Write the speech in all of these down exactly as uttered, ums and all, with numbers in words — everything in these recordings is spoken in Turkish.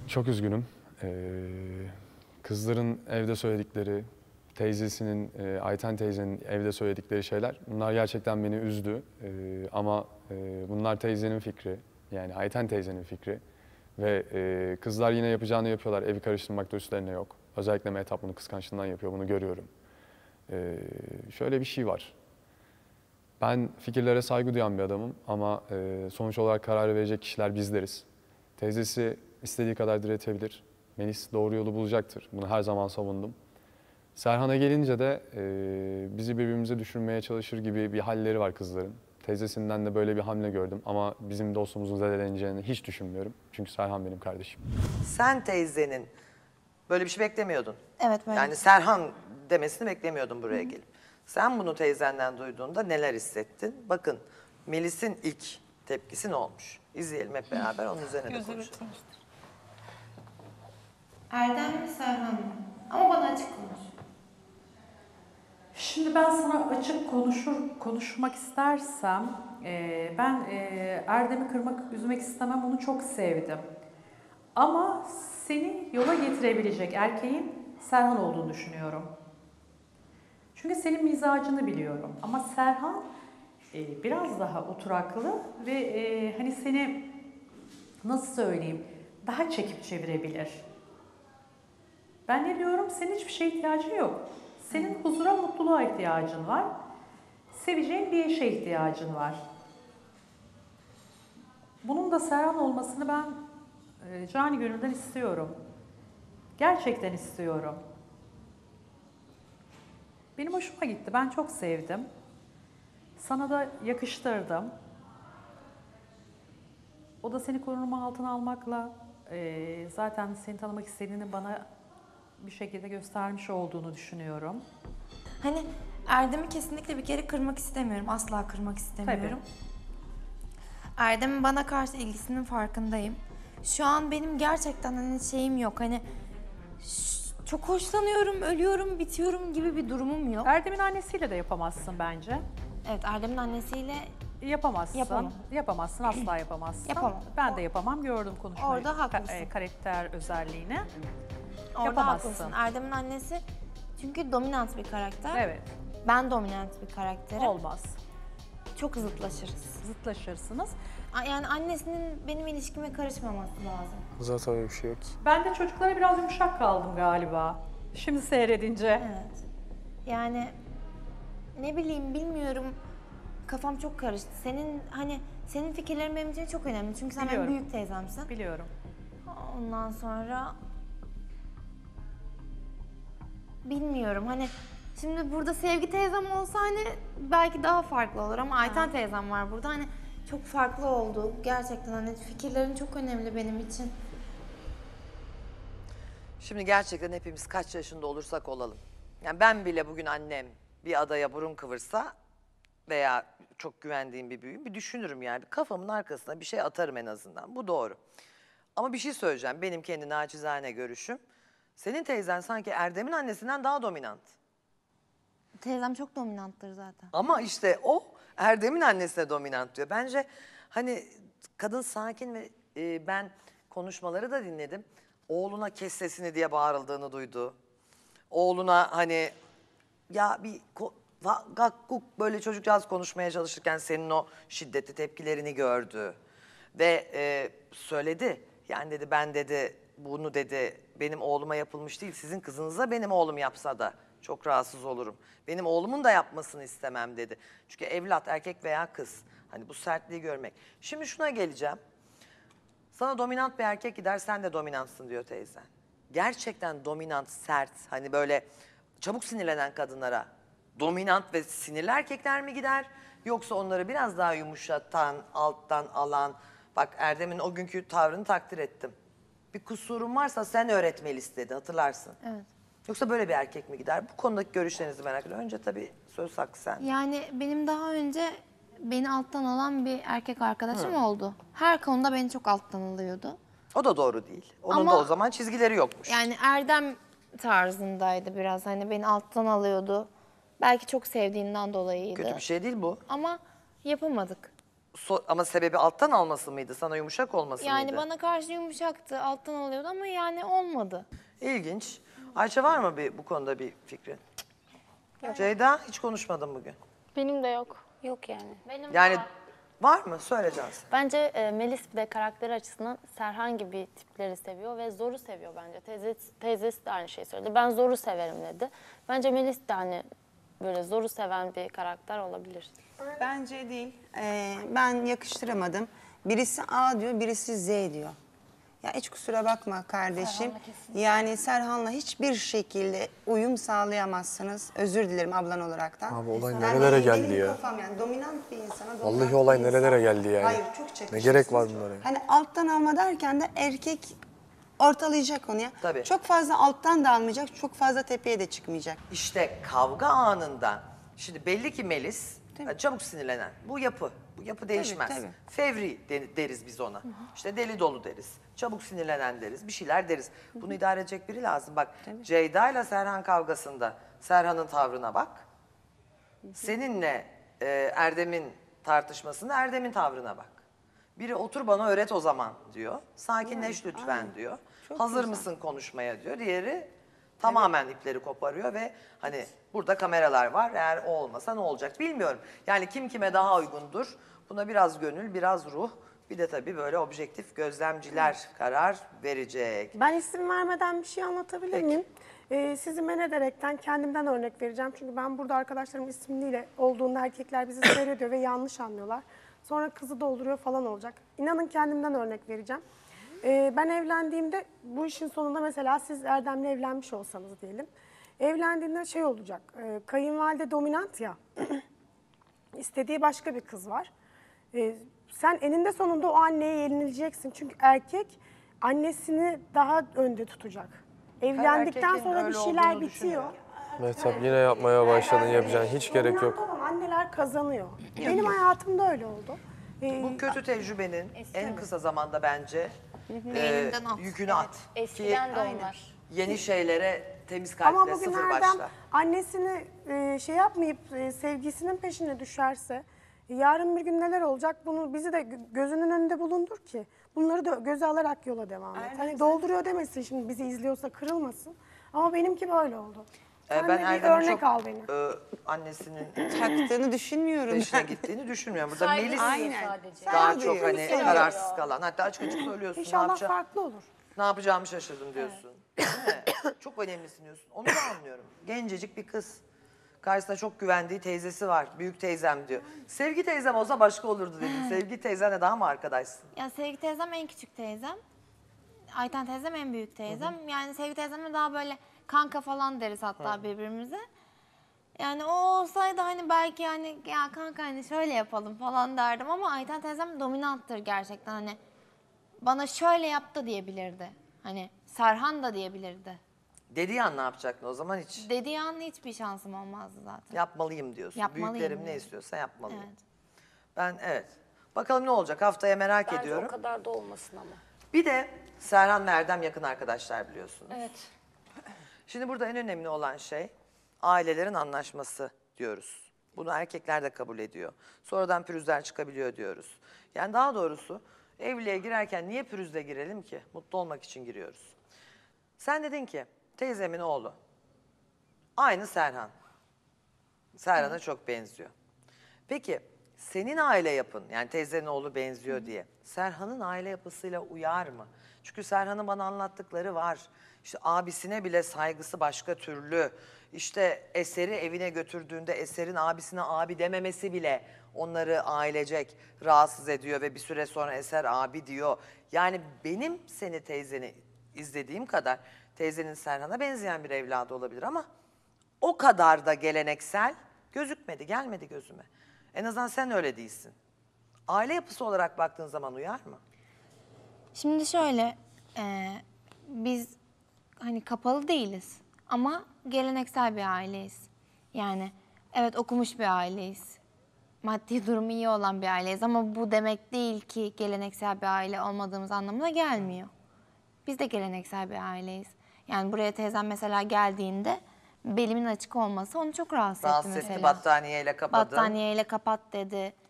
Çok üzgünüm. Ee, kızların evde söyledikleri, teyzesinin, e, Ayten teyzenin evde söyledikleri şeyler, bunlar gerçekten beni üzdü. Ee, ama e, bunlar teyzenin fikri, yani Ayten teyzenin fikri. Ve e, kızlar yine yapacağını yapıyorlar, evi karıştırmakta üstlerine yok. Özellikle Mehtap bunu kıskançlığından yapıyor, bunu görüyorum. Ee, şöyle bir şey var. Ben fikirlere saygı duyan bir adamım ama e, sonuç olarak karar verecek kişiler bizleriz. Teyzesi istediği kadar diretebilir. Melis doğru yolu bulacaktır. Bunu her zaman savundum. Serhan'a gelince de e, bizi birbirimize düşürmeye çalışır gibi bir halleri var kızların. Teyzesinden de böyle bir hamle gördüm ama bizim dostumuzun zedeleneceğini hiç düşünmüyorum. Çünkü Serhan benim kardeşim. Sen teyzenin böyle bir şey beklemiyordun. Evet böyle. Yani Serhan demesini beklemiyordun buraya gelip. Sen bunu teyzenden duyduğunda neler hissettin? Bakın Melis'in ilk tepkisi ne olmuş? İzleyelim hep beraber, onun üzerine de konuşalım. Erdem mi Serhan mı? Ama bana açık konuş. Şimdi ben sana açık konuşur konuşmak istersem, e, ben e, Erdem'i kırmak, üzmek istemem, onu çok sevdim. Ama seni yola getirebilecek erkeğin Serhan olduğunu düşünüyorum. Çünkü senin mizacını biliyorum. Ama Serhan e, biraz daha oturaklı ve e, hani seni nasıl söyleyeyim, daha çekip çevirebilir. Ben ne diyorum? Senin hiçbir şeye ihtiyacın yok. Senin huzura, mutluluğa ihtiyacın var. Seveceğin bir eşe ihtiyacın var. Bunun da Serhan olmasını ben e, cani gönülden istiyorum. Gerçekten istiyorum. Benim hoşuma gitti. Ben çok sevdim. Sana da yakıştırdım. O da seni koruma altına almakla e, zaten seni tanımak istediğini bana bir şekilde göstermiş olduğunu düşünüyorum. Hani Erdem'i kesinlikle bir kere kırmak istemiyorum. Asla kırmak istemiyorum. Erdem'in bana karşı ilgisinin farkındayım. Şu an benim gerçekten hani şeyim yok. Hani çok hoşlanıyorum, ölüyorum, bitiyorum gibi bir durumum yok. Erdem'in annesiyle de yapamazsın bence. Evet, Erdem'in annesiyle Yapamazsın. Yapamam. Yapamazsın, asla yapamazsın. Yapamam. Ben de yapamam, gördüm konuşmayı. Orada haklısın. Ka- e, karakter özelliğini. orada Yapamazsın. haklısın. Erdem'in annesi çünkü dominant bir karakter. Evet. Ben dominant bir karakterim. Olmaz. Çok zıtlaşırız. Zıtlaşırsınız. A- Yani annesinin benim ilişkime karışmaması lazım. Zaten öyle bir şey yok. Ben de çocuklara biraz yumuşak kaldım galiba. Şimdi seyredince. Evet. Yani ne bileyim bilmiyorum. Kafam çok karıştı. Senin hani senin fikirlerin benim için çok önemli. Çünkü sen benim Biliyorum. büyük teyzemsin. Biliyorum. Ondan sonra bilmiyorum hani şimdi burada Sevgi teyzem olsa hani belki daha farklı olur ama Ayten teyzem var burada hani çok farklı oldu. Gerçekten hani fikirlerin çok önemli benim için. Şimdi gerçekten hepimiz kaç yaşında olursak olalım. Yani ben bile bugün annem bir adaya burun kıvırsa veya çok güvendiğim bir büyüğüm bir düşünürüm yani. Kafamın arkasına bir şey atarım en azından. Bu doğru. Ama bir şey söyleyeceğim. Benim kendi naçizane görüşüm. Senin teyzen sanki Erdem'in annesinden daha dominant. Teyzem çok dominanttır zaten. Ama işte o Erdem'in annesine dominant diyor. Bence hani kadın sakin ve e, ben konuşmaları da dinledim. Oğluna kes sesini diye bağırıldığını duydu. Oğluna hani ya bir ko- va- gak guk böyle çocukcağız konuşmaya çalışırken senin o şiddetli tepkilerini gördü. Ve e, söyledi. Yani dedi ben dedi bunu dedi benim oğluma yapılmış değil sizin kızınıza benim oğlum yapsa da çok rahatsız olurum. Benim oğlumun da yapmasını istemem dedi. Çünkü evlat erkek veya kız hani bu sertliği görmek. Şimdi şuna geleceğim. Sana dominant bir erkek gider sen de dominantsın diyor teyzen. Gerçekten dominant, sert hani böyle çabuk sinirlenen kadınlara dominant ve sinirli erkekler mi gider? Yoksa onları biraz daha yumuşatan, alttan alan, bak Erdem'in o günkü tavrını takdir ettim. Bir kusurun varsa sen öğretmeli istedi hatırlarsın. Evet. Yoksa böyle bir erkek mi gider? Bu konudaki görüşlerinizi merak ediyorum. Önce tabii söz hakkı sen. Yani benim daha önce beni alttan alan bir erkek arkadaşım oldu. Her konuda beni çok alttan alıyordu. O da doğru değil. Onun Ama- da o zaman çizgileri yokmuş. Yani Erdem tarzındaydı biraz. Hani beni alttan alıyordu. Belki çok sevdiğinden dolayıydı. Kötü bir şey değil bu. Ama yapamadık. So- ama sebebi alttan alması mıydı? Sana yumuşak olması Yani mıydı? bana karşı yumuşaktı, alttan alıyordu ama yani olmadı. İlginç. Ayça var mı bir, bu konuda bir fikrin? Ceyda hiç konuşmadın bugün. Benim de yok. Yok yani. Benim Yani var mı? Söyle Cansu. Bence e, Melis de karakteri açısından Serhan gibi tipleri seviyor ve Zor'u seviyor bence. Teyzesi, teyzesi de aynı şeyi söyledi. Ben Zor'u severim dedi. Bence Melis de hani böyle Zor'u seven bir karakter olabilir. Bence değil. Ee, ben yakıştıramadım. Birisi A diyor, birisi Z diyor. Ya hiç kusura bakma kardeşim. Yani Serhan'la hiçbir şekilde uyum sağlayamazsınız. Özür dilerim ablan olaraktan. Abi olay Yani nerelere benim geldi ya? Kafam yani dominant bir insana. Vallahi dominant olay bir insan- nerelere geldi yani? Hayır çok çakışırsınız. Ne gerek var bunlara ya? Hani alttan alma derken de erkek ortalayacak onu ya. Tabii. Çok fazla alttan da almayacak, çok fazla tepeye de çıkmayacak. İşte kavga anında, şimdi belli ki Melis Tabii. çabuk sinirlenen. Bu yapı, bu yapı değişmez. tabii. Fevri de- deriz biz ona. İşte deli dolu deriz. Çabuk sinirlenen deriz. Bir şeyler deriz. Bunu idare edecek biri lazım. Bak Ceyda ile Serhan kavgasında Serhan'ın tavrına bak. Seninle e, Erdem'in tartışmasında Erdem'in tavrına bak. Biri otur bana öğret o zaman diyor. Sakinleş lütfen diyor. Hazır mısın konuşmaya diyor. Diğeri tamamen ipleri koparıyor ve hani burada kameralar var. Eğer o olmasa ne olacak bilmiyorum. Yani kim kime daha uygundur? Buna biraz gönül, biraz ruh. Bir de tabii böyle objektif gözlemciler karar verecek. Ben isim vermeden bir şey anlatabilir Peki. miyim? Ee, sizi men ederekten kendimden örnek vereceğim. Çünkü ben burada arkadaşlarım ismiyle olduğunda erkekler bizi seyrediyor ve yanlış anlıyorlar. Sonra kızı dolduruyor falan olacak. İnanın kendimden örnek vereceğim. Ee, ben evlendiğimde bu işin sonunda mesela siz Erdem'le evlenmiş olsanız diyelim. Evlendiğinde şey olacak, e, kayınvalide dominant ya, istediği başka bir kız var. Ee, sen eninde sonunda o anneye yenileceksin. Çünkü erkek annesini daha önde tutacak. Evlendikten erkeğin sonra bir öyle şeyler olduğunu bitiyor. düşünüyorum. Mehtap yine yapmaya başladın, yapacağın hiç gerek Dominant yok. olan anneler kazanıyor. Benim hayatımda öyle oldu. Ee, Bu kötü tecrübenin en kısa zamanda bence e, Beğeninden at. yükünü at. Eskiden de Ki onlar. yeni şeylere temiz Ama kalple bugün sıfır Erdem başla. annesini e, şey yapmayıp e, sevgisinin peşine düşerse e, yarın bir gün neler olacak bunu bizi de gö- gözünün önünde bulundur ki bunları da göze alarak yola devam et. Hani dolduruyor demesin şimdi bizi izliyorsa kırılmasın. Ama benimki böyle oldu. Ee, Sen ben de bir Erdem'in örnek çok al beni. e, annesinin Taktığını düşünmüyorum. peşine gittiğini düşünmüyorum. Burada Saygı Melis duyuyor Aynen. sadece. daha Saygı çok duyuyor. hani Seviyor. kararsız kalan. Hatta açık açık söylüyorsun. Ne, İnşallah yapacağım, farklı olur. ne yapacağımı şaşırdım diyorsun. Değil mi? Çok önemlisin diyorsun. Onu da anlıyorum. Gencecik bir kız. Karşısında çok güvendiği teyzesi var. Büyük teyzem diyor. Sevgi teyzem olsa başka olurdu dedim. Sevgi teyzenle daha mı arkadaşsın? Ya Sevgi teyzem en küçük teyzem. Ayten teyzem en büyük teyzem. Yani Sevgi teyzemle daha böyle kanka falan deriz hatta birbirimize. Yani o olsaydı hani belki yani ya kanka hani şöyle yapalım falan derdim ama Ayten teyzem dominanttır gerçekten hani bana şöyle yaptı diyebilirdi. Hani Serhan da diyebilirdi. Dediği an ne yapacaktın o zaman hiç? Dediği an hiçbir şansım olmazdı zaten. Yapmalıyım diyorsun. Yapmalıyım Büyüklerim ne diyorum. istiyorsa yapmalıyım. Evet. Ben evet. Bakalım ne olacak haftaya merak Bence ediyorum. o kadar da olmasın ama. Bir de Serhan ve Erdem yakın arkadaşlar biliyorsunuz. Evet. Şimdi burada en önemli olan şey ailelerin anlaşması diyoruz. Bunu erkekler de kabul ediyor. Sonradan pürüzler çıkabiliyor diyoruz. Yani daha doğrusu evliliğe girerken niye pürüzle girelim ki? Mutlu olmak için giriyoruz. Sen dedin ki teyzemin oğlu aynı Serhan. Serhan'a çok benziyor. Peki senin aile yapın yani teyzenin oğlu benziyor diye Serhan'ın aile yapısıyla uyar mı? Çünkü Serhan'ın bana anlattıkları var. İşte abisine bile saygısı başka türlü. İşte Eser'i evine götürdüğünde Eser'in abisine abi dememesi bile onları ailecek rahatsız ediyor ve bir süre sonra Eser abi diyor. Yani benim seni teyzeni izlediğim kadar teyzenin Serhan'a benzeyen bir evladı olabilir ama o kadar da geleneksel gözükmedi, gelmedi gözüme. En azından sen öyle değilsin. Aile yapısı olarak baktığın zaman uyar mı? Şimdi şöyle, e, biz hani kapalı değiliz ama geleneksel bir aileyiz. Yani evet okumuş bir aileyiz. Maddi durumu iyi olan bir aileyiz ama bu demek değil ki geleneksel bir aile olmadığımız anlamına gelmiyor. Biz de geleneksel bir aileyiz. Yani buraya teyzem mesela geldiğinde belimin açık olması onu çok rahatsız, Rahatsız etti etti mesela. battaniyeyle kapadın. Battaniyeyle kapat dedi.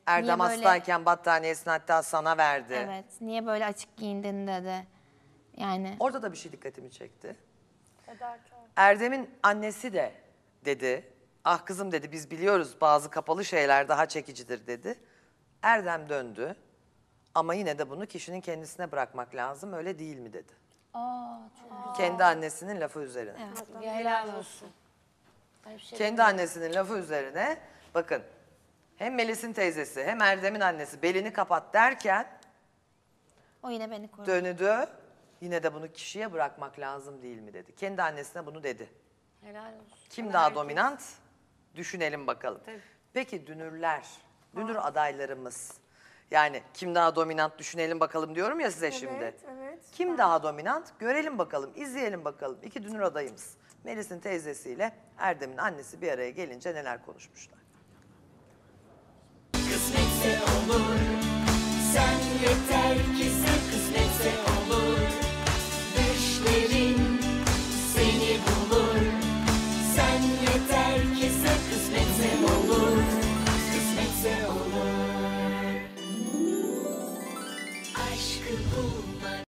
Erdem Niye böyle- hastayken battaniyesini hatta sana verdi. Evet, niye böyle açık giyindin dedi. Yani Orada da bir şey dikkatimi çekti. Erdem'in annesi de dedi, ah kızım dedi biz biliyoruz bazı kapalı şeyler daha çekicidir dedi. Erdem döndü ama yine de bunu kişinin kendisine bırakmak lazım öyle değil mi dedi. Kendi annesinin lafı üzerine. Helal olsun. Ay, bir şey Kendi annesinin lafı üzerine bakın hem Melis'in teyzesi hem Erdem'in annesi belini kapat derken o yine beni korudu. döndü. Yine de bunu kişiye bırakmak lazım değil mi dedi. Kendi annesine bunu dedi. helal olsun. Kim daha dominant? Düşünelim bakalım. Peki dünürler, dünür adaylarımız. Yani kim daha dominant düşünelim bakalım diyorum ya size şimdi. Evet, evet. Kim daha dominant? Görelim bakalım, izleyelim bakalım. İki dünür adayımız. Melis'in teyzesiyle Erdem'in annesi bir araya gelince neler konuşmuşlar. Kısmetse olur. Sen yeter ki sen kısmetse olur.